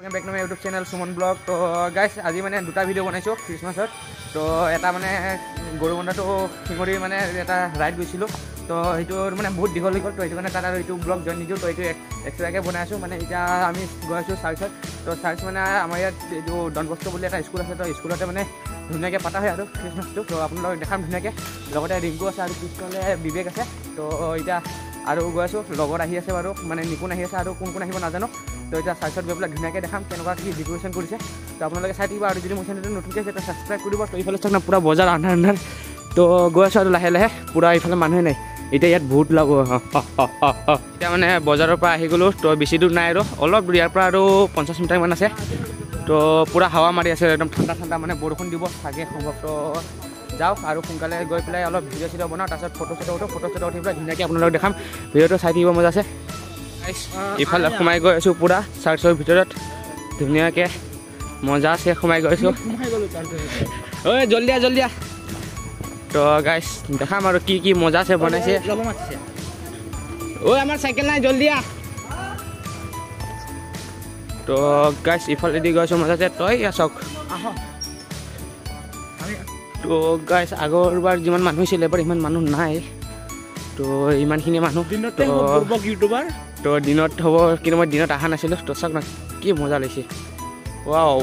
Back নামৰ YouTube channel Suman blog. তো গাইছ আজি মানে দুটা ভিডিঅ' বনাইছোঁ খ্ৰীষ্টমাছত। তো এটা মানে গৰুবন্ধাটো শিঙৰি মানে এটা ৰাইড গৈছিলোঁ। তো সেইটো মানে বহুত দীঘল তো সেইটো কাৰণে তাত আৰু এইটো ব্লগ জইন নিদিওঁ। তো এইটো এক্সট্ৰাকৈ বনাই আছোঁ। মানে এতিয়া আমি গৈ আছোঁ চাৰ্চত। তো চাৰ্চ মানে আমাৰ ইয়াত এইটো ডন বস্কো বুলি এটা স্কুল আছে। তো স্কুলতে মানে ধুনীয়াকৈ পতা হয় আৰু খ্ৰীষ্টমাছটো। তো আপোনালোকক দেখাম ধুনীয়াকৈ। লগতে ৰিংকু আছে আৰু পিছফালে বিবেক আছে। তো এতিয়া আৰু গৈ আছোঁ, লগত আহি আছে বাৰু, মানে নিপুণ আহি আছে আৰু কোন কোন আহিব নাজানো। তো এতিয়া চাৰ্চত গৈ পেলাই ধুনীয়াকৈ দেখাম কেনেকুৱা কি ডেক'ৰেশ্যন কৰিছে। তো আপোনালোকে চাই থাকিব আৰু যদি মোৰ চেনেলটো নতুনকৈ আছে তো ছাবস্ক্ৰাইব কৰিব। তো এইফালে চাওক না পূৰা বজাৰ আন্ধাৰ। তো গৈ আছোঁ আৰু লাহে লাহে, পূৰা এইফালে মানুহে নাই। এতিয়া ইয়াত বহুত ওলাব। এতিয়া মানে বজাৰৰ পৰা আহি গ'লোঁ। তো বেছি দূৰ নাই আৰু অলপ দূৰ, ইয়াৰ পৰা আৰু 50 মিটাৰমান আছে। তো পূৰা হাৱা মাৰি আছে, একদম ঠাণ্ডা ঠাণ্ডা, মানে বৰষুণ দিব চাগে সম্ভৱ। তো যাওক আৰু সোনকালে গৈ পেলাই অলপ ভিডিঅ' চিডিঅ' বনাওঁ, তাৰপিছত ফটো চটো উঠি পেলাই ধুনীয়াকৈ আপোনালোকক দেখাম। ভিডিঅ'টো চাই থাকিব মজা আছে। ইফালে সোমাই গৈ আছোঁ পূৰা চাৰ্চৰ ভিতৰত, ধুনীয়াকৈ মজা আছে। সোমাই গৈছোঁ, ঐ জল্দি আহ। তো গাইছ দেখাম আৰু কি কি মজা আছে বনাইছে। ঐ আমাৰ চাইকেল নাই, জল্দি আহ। তো গাইছ ইফালেদি গৈ আছোঁ মজা আছে। তই চাওক। তো গাইছ আগৰবাৰ যিমান মানুহ হৈছিলে এবাৰ ইমান মানুহ নাই। তো ইমানখিনি মানুহ ইউটিউবাৰ। তো দিনত হ'ব, কিন্তু মই দিনত অহা নাছিলোঁ। তো চাওক না কি মজা লাগিছে। ৱাও,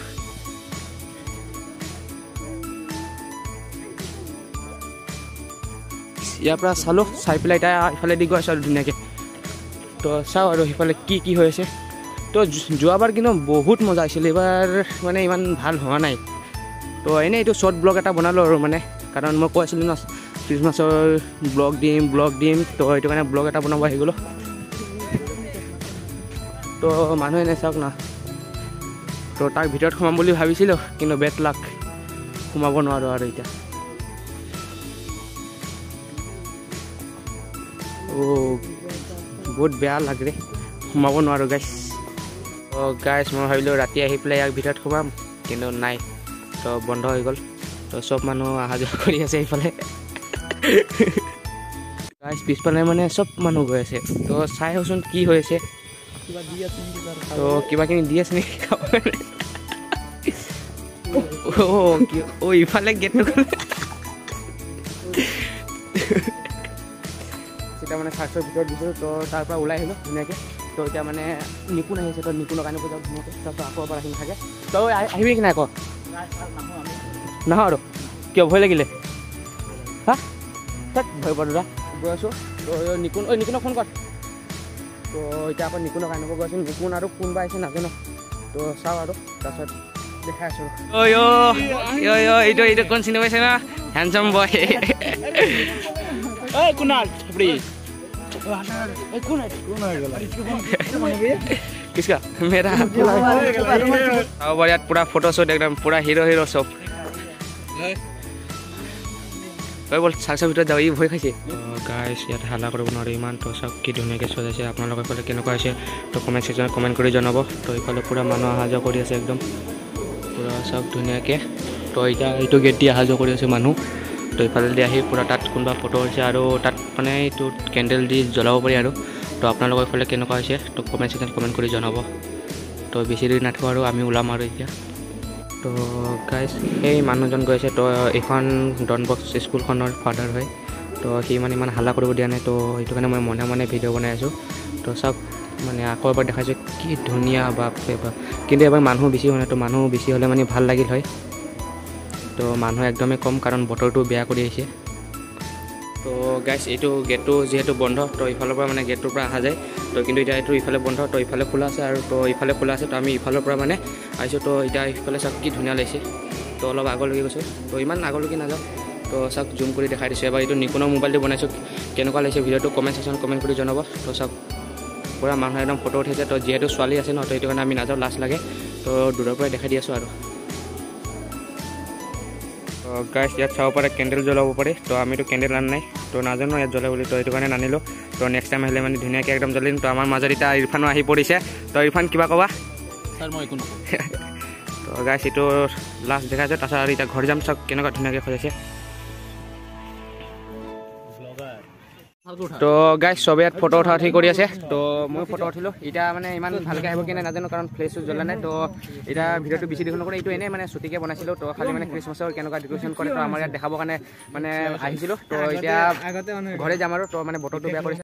ইয়াৰ পৰা চালোঁ, চাই পেলাই এতিয়া ইফালে দি গৈ আছোঁ আৰু ধুনীয়াকৈ। তো চাওঁ আৰু সিফালে কি কি হৈ আছে। তো যোৱাবাৰ কিন্তু বহুত মজা আহিছিলে, এইবাৰ মানে ইমান ভাল হোৱা নাই। তো এনেই এইটো শ্বৰ্ট ব্লগ এটা বনালোঁ আৰু, মানে কাৰণ মই কৈ আছিলোঁ ন খ্ৰীষ্টমাছৰ ব্লগ দিম। তো সেইটো কাৰণে ব্লগ এটা বনাব আহি গ'লোঁ। তো মানুহে নাচাওক না। তো তাৰ ভিতৰত সোমাম বুলি ভাবিছিলোঁ, কিন্তু বেড লাক, সোমাব নোৱাৰোঁ আৰু এতিয়া। বহুত বেয়া লাগে, সোমাব নোৱাৰোঁ গাইছ। তো গাইছ মই ভাবিলোঁ ৰাতি আহি পেলাই ইয়াৰ ভিতৰত সোমাম, কিন্তু নাই। তো বন্ধ হৈ গ'ল। তো চব মানুহ অহা যোৱা কৰি আছে এইফালে। গাইছ পিছফালে মানে চব মানুহ গৈ আছে। তো চাই আহোচোন কি হৈ আছে। তো কিবাকিনি দি আছে নেকি খাবলৈ। ইফালে গেটটো তেতিয়া মানে চাৰ্চৰ ভিতৰত দিছিলোঁ। তো তাৰ পৰা ওলাই আহিলোঁ ধুনীয়াকৈ। তো এতিয়া মানে নিপুণ আহিছে। তো নিপুণৰ কাৰণে যাওঁ ধুনীয়াকৈ। তাৰপিছত আকৌ এবাৰ আহিম থাকে। তই আহিবি কি নাই আকৌ নহয় আৰু কিয় ভয় লাগিলে? হা তাত ভয় পালোঁ দাদা। গৈ আছোঁ। তো নিপুণক ফোন কৰ। তো এতিয়া আকৌ নিপুণক আনিব গৈ আছোঁ। নিপুণ আৰু কোনোবা আহিছে নাজানো। তো চাওঁ আৰু তাৰপিছত দেখাই আছোঁ। এইটো কোন চিনি পাইছে না? হেণ্ডচাম বয়। কুনাল किसका मेरा यार पूरा फोटो शूट एकदम पूरा हीरो सब बोल चार्चर ভিতৰত যাওঁ। ই ভয় খাইছে। গাইছ ইয়াত হাল্লা কৰিব নোৱাৰি ইমান। তো চাওক কি ধুনীয়াকৈ সজাইছে। আপোনালোকৰ এইফালে কেনেকুৱা হৈছে তো কমেণ্ট ছেকশ্যনত কমেণ্ট কৰি জনাব। তো এইফালে পূৰা মানুহ অহা যোৱা কৰি আছে একদম পূৰা চাওক ধুনীয়াকৈ। তো এতিয়া এইটো গেট দি অহা যোৱা কৰি আছে মানুহ। তো ইফালেদি আহি পূৰা তাত কোনোবা ফটো হৈছে আৰু তাত মানে এইটো কেণ্ডেল দি জ্বলাব পাৰি আৰু। তো আপোনালোকৰ এইফালে কেনেকুৱা হৈছে তো কমেণ্ট ছেকশ্যনত কমেণ্ট কৰি জনাব। তো বেছি দেৰি নাথাকোঁ আৰু আমি ওলাম আৰু এতিয়া। তো গাইছ এই মানুহজন গৈ আছে। তো এইখন ডন বস্ক স্কুলখনৰ ফাদাৰ হয়। তো সি মানে ইমান হাল্লা কৰিব দিয়া নাই। তো সেইটো কাৰণে মই মনে মনে ভিডিঅ' বনাই আছোঁ। তো চাওক মানে আকৌ এবাৰ দেখাইছোঁ কি ধুনীয়া বাপৰে বাপ। কিন্তু এবাৰ মানুহ বেছি হোৱা নাই। তো মানুহ বেছি হ'লে মানে ভাল লাগিল হয়। তো মানুহ একদমেই কম, কাৰণ বতৰটো বেয়া কৰি আহিছে। তো গাইছ এইটো গেটটো যিহেতু বন্ধ, তো ইফালৰ পৰা মানে গেটটোৰ পৰা অহা যায়। তো কিন্তু এতিয়া এইটো ইফালে বন্ধ, তো ইফালে খোলা আছে আৰু তো ইফালে খোলা আছে। তো আমি ইফালৰ পৰা মানে আহিছোঁ। তো এতিয়া ইফালে চাওক কি ধুনীয়া লাগিছে। তো অলপ আগলৈকে গৈছোঁ। তো ইমান আগলৈকে নাযাওঁ। তো চাওক জুম কৰি দেখাই দিছোঁ। এবাৰ এইটো নিপুণৰ মোবাইলটো বনাইছোঁ। কেনেকুৱা লাগিছে ভিডিঅ'টো কমেণ্ট ছেকশ্যনত কমেণ্ট কৰি জনাব। তো চাওক পূৰা মানুহ একদম ফটো উঠিছে। তো যিহেতু ছোৱালী আছে ন, তো সেইটো কাৰণে আমি নাযাওঁ, লাজ লাগে। তো দূৰৰ পৰাই দেখাই দি আছোঁ আৰু। তো গাইছ ইয়াত চাব পাৰে কেণ্ডেল জ্বলাব পাৰে। তো আমিতো কেণ্ডেল আন নাই। তো নাজানো ইয়াত জ্বলাই বুলি। তো সেইটো কাৰণে নানিলোঁ। তো নেক্সট টাইম আহিলে মানে ধুনীয়াকৈ একদম জ্বলিম। তো আমাৰ মাজত এতিয়া ইৰফানো আহি পৰিছে। তো ইৰফান কিবা ক'বা? ছাৰ মই একো নকওঁ। তো গাইছ এইটো লাষ্ট দেখাইছোঁ। তাৰপিছত আৰু এতিয়া ঘৰ যাম। চাওক কেনেকুৱা ধুনীয়াকৈ সজাইছে। তো গাইজ চবে ইয়াত ফটো উঠা উঠি কৰি আছে তো মই ফটো উঠিলোঁ এতিয়া মানে ইমান ভালকৈ আহিব কি নাই নাজানো কাৰণ ফ্লেছো জ্বলা নাই তো এতিয়া ভিডিঅ'টো বেছি দীঘল নকৰে এইটো এনেই মানে ছুটিকৈ বনাইছিলোঁ তো খালি মানে খ্ৰীষ্টমাছৰ কেনেকুৱা ডেকৰেশ্যন কৰে তো আমাৰ ইয়াত দেখাবৰ কাৰণে মানে আহিছিলোঁ তো এতিয়া ঘৰে যাম আৰু তো মানে বতৰটো বেয়া কৰিছে